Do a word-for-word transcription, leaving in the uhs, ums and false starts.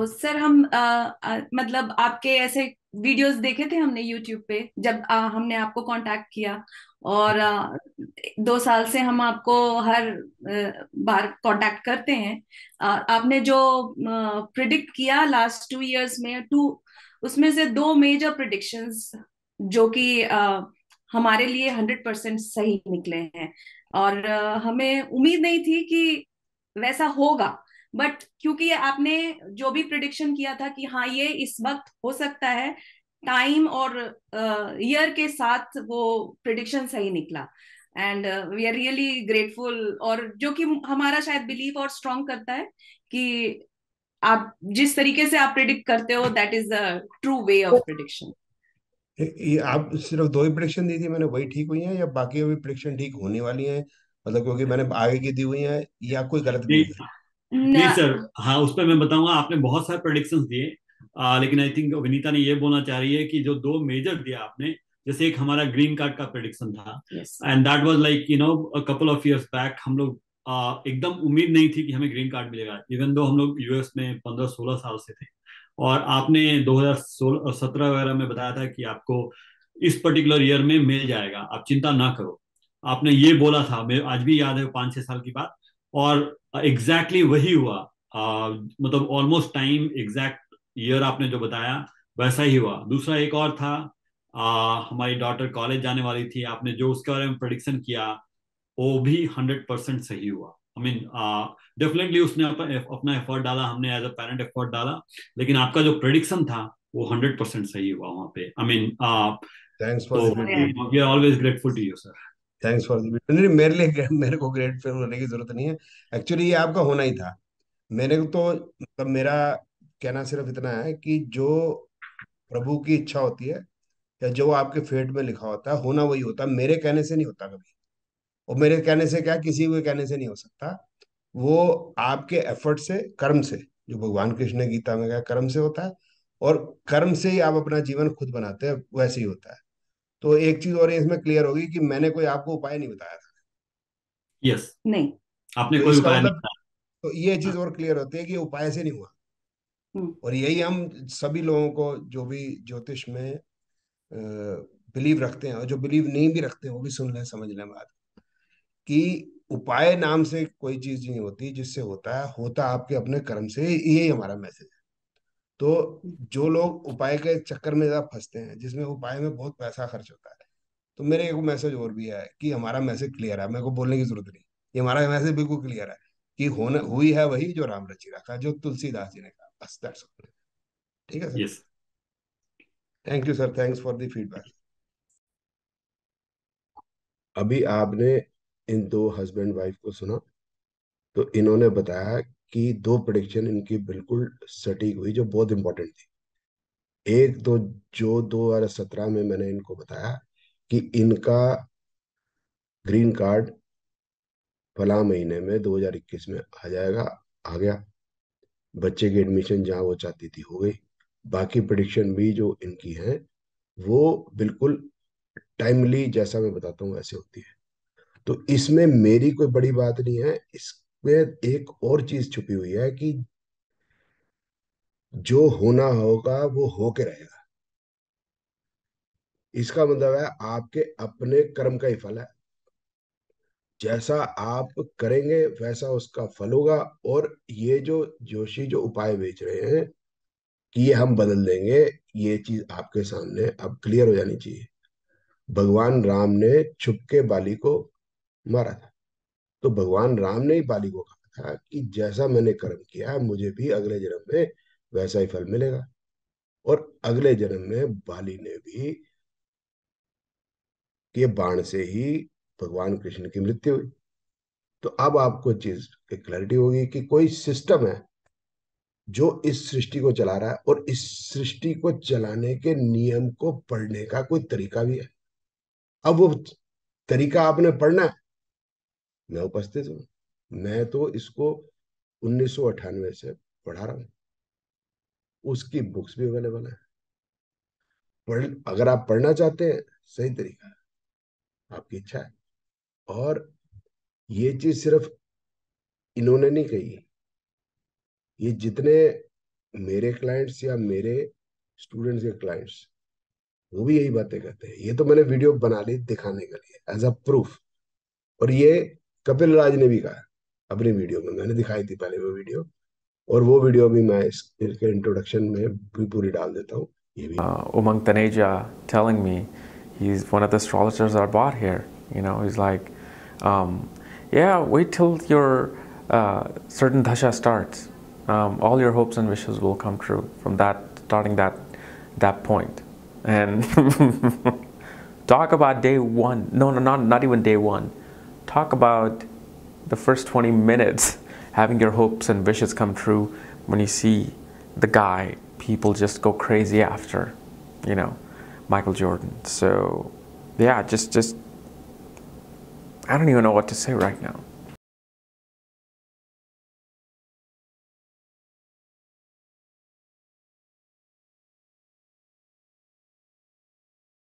तो सर हम अ, अ, मतलब आपके ऐसे वीडियोस देखे थे हमने यूट्यूब पे जब अ, हमने आपको कांटेक्ट किया। और अ, दो साल से हम आपको हर अ, बार कांटेक्ट करते हैं। अ, आपने जो प्रिडिक्ट किया लास्ट टू इयर्स में, टू उसमें से दो मेजर प्रिडिक्शंस जो कि अ, हमारे लिए हंड्रेड परसेंट सही निकले हैं। और अ, हमें उम्मीद नहीं थी कि वैसा होगा। बट क्योंकि आपने जो भी प्रिडिक्शन किया था कि हाँ ये इस वक्त हो सकता है, टाइम और ईयर के साथ वो प्रिडिक्शन सही निकला। And we are really grateful. और जो कि हमारा शायद बिलीव और स्ट्रांग करता है कि आप जिस तरीके से आप प्रिडिक्ट करते हो that is the true way of prediction. ये ये आप सिर्फ दो ही प्रिडिक्शन दी थी मैंने, वही ठीक हुई हैं या बाकी अभी प्रिडिक्शन ठीक होने वाली हैं? मतलब क्योंकि मैंने आगे की दी हुई हैं, या कोई गलत भी नहीं हुई है? नहीं सर, हाँ उस पर मैं बताऊंगा। आपने बहुत सारे प्रेडिक्शंस दिए, आ, लेकिन आई थिंक विनीता ने ये बोलना चाह रही है कि जो दो मेजर दिया आपने, जैसे एक हमारा ग्रीन कार्ड का प्रेडिक्शन था, yes. And that was like you know a couple of years back. हम लोग आ, एकदम उम्मीद नहीं थी कि हमें ग्रीन कार्ड मिलेगा, इवन दो हम लोग यूएस में पंद्रह सोलह साल से थे। और आपने दो हज़ार सोलह सत्रह वगैरह में बताया था कि आपको इस पर्टिकुलर ईयर में मिल जाएगा, आप चिंता ना करो। आपने ये बोला था, मैं आज भी याद है, पाँच छह साल की बात। और एग्जैक्टली exactly वही हुआ। आ, मतलब ऑलमोस्ट टाइम एग्जैक्ट ईयर आपने जो बताया वैसा ही हुआ। दूसरा एक और था, आ, हमारी डॉटर कॉलेज जाने वाली थी, आपने जो उसके बारे में प्रेडिक्शन किया वो भी हंड्रेड परसेंट सही हुआ। आई मीन डेफिनेटली उसने अप, अपना एफर्ट डाला, हमने एज अ पेरेंट एफर्ट डाला, लेकिन आपका जो प्रेडिक्शन था वो हंड्रेड परसेंट सही हुआ वहां पे। आई मीन थैंक्स फॉर तो the feedback. We are always grateful to you sir. Thanks for the feedback. नहीं, मेरे लिए मेरे को ग्रेट फिल्म होने की जरूरत नहीं है। एक्चुअली ये आपका होना ही था। मेरे को तो मतलब मेरा कहना सिर्फ इतना है कि जो प्रभु की इच्छा होती है या जो आपके फेट में लिखा होता है, होना वही होता है। मेरे कहने से नहीं होता कभी। और मेरे कहने से क्या, किसी के कहने से नहीं हो सकता। वो आपके एफर्ट से, कर्म से, जो भगवान कृष्ण ने गीता में कहा कर्म से होता है। और कर्म से ही आप अपना जीवन खुद बनाते हैं, वैसे ही होता है। तो एक चीज और इसमें क्लियर होगी कि मैंने कोई आपको उपाय नहीं बताया था। यस, नहीं। आपने तो कोई इसका उपाय नहीं मतलब, तो ये चीज बताया। और क्लियर होती है कि उपाय से नहीं हुआ। हम्म। और यही हम सभी लोगों को, जो भी ज्योतिष में बिलीव रखते हैं और जो बिलीव नहीं भी रखते हैं, वो भी सुन लें, समझ लें बात। कि उपाय नाम से कोई चीज नहीं होती, जिससे होता है, होता आपके अपने कर्म से। यही हमारा मैसेज है। तो जो लोग उपाय के चक्कर में ज्यादा फंसते हैं, जिसमें उपाय में बहुत पैसा खर्च होता है, तो मेरे एक मैसेज और भी है कि हमारा मैसेज क्लियर है, मेरे को बोलने की जरूरत नहीं। ये हमारा मैसेज बिल्कुल क्लियर है कि होना हुई है वही जो राम रचि रखा, जो तुलसीदास जी ने कहा, बस दैट्स ऑल। ठीक है sir. Yes. Thank you sir, thanks for the feedback. अभी आपने इन दो हस्बैंड वाइफ को सुना, तो इन्होंने बताया कि दो प्रेडिक्शन इनकी बिल्कुल सटीक हुई, जो बहुत इंपॉर्टेंट थी। एक तो जो दो हजार सत्रह में मैंने इनको बताया कि इनका ग्रीन कार्ड फला महीने में दो हजार इक्कीस में आ जाएगा, आ गया। बच्चे की एडमिशन जहाँ वो चाहती थी हो गई। बाकी प्रिडिक्शन भी जो इनकी है, वो बिल्कुल टाइमली, जैसा मैं बताता हूँ वैसे होती है। तो इसमें मेरी कोई बड़ी बात नहीं है। इसमें एक और चीज छुपी हुई है कि जो होना होगा वो होके रहेगा। इसका मतलब है आपके अपने कर्म का ही फल है। जैसा आप करेंगे वैसा उसका फल होगा। और ये जो जोशी जो उपाय बेच रहे हैं कि ये हम बदल देंगे, ये चीज आपके सामने अब क्लियर हो जानी चाहिए। भगवान राम ने छुपके बाली को मारा था। तो भगवान राम ने ही बाली को कहा था कि जैसा मैंने कर्म किया है, मुझे भी अगले जन्म में वैसा ही फल मिलेगा। और अगले जन्म में बाली ने भी, के बाण से ही भगवान कृष्ण की मृत्यु हुई। तो अब आपको चीज की क्लैरिटी होगी कि कोई सिस्टम है जो इस सृष्टि को चला रहा है, और इस सृष्टि को चलाने के नियम को पढ़ने का कोई तरीका भी है। अब वो तरीका आपने पढ़ना है। मैं उपस्थित हूँ। मैं तो इसको उन्नीस सौ अट्ठानवे से पढ़ा रहा हूँ। उसकी बुक्स भी अवेलेबल है। पढ़ अगर आप पढ़ना चाहते हैं, सही तरीका है, आपकी इच्छा है। और ये चीज सिर्फ इन्होंने नहीं कही। ये जितने मेरे क्लाइंट्स या मेरे स्टूडेंट्स के क्लाइंट्स वो भी यही बातें करते हैं। ये तो मैंने वीडियो बना ली दिखाने के लिए एज अ प्रूफ। और ये कपिल राज ने भी कहा अपनी वीडियो में, मैंने दिखाई थी पहले वो वीडियो, और वो वीडियो भी मैं इस इसके इंट्रोडक्शन में भी पूरी डाल देता हूँ ये भी। Uh, Umang Taneja telling me he's one of the astrologers that I bought here. You know, he's like, um, yeah, wait till your uh, certain dasha starts. Um, all your hopes and wishes will come true from that, starting that that point. And talk about day one. No, no, not not even day one. Talk about the first twenty minutes having your hopes and wishes come true when you see the guy people just go crazy after, you know, Michael Jordan. So yeah, just just I don't even know what to say right now.